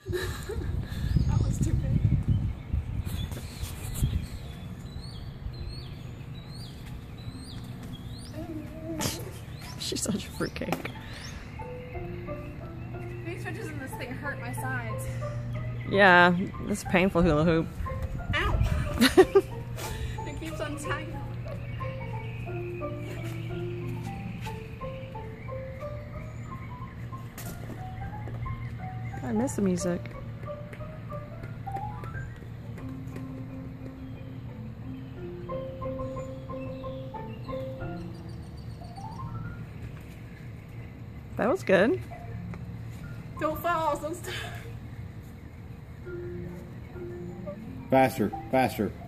That was too big. She's such a fruitcake. These switches in this thing hurt my sides. Yeah, this is painful hula hoop. Ow! It keeps untangling. I miss the music. That was good. Don't fall, don't stop. Faster, faster.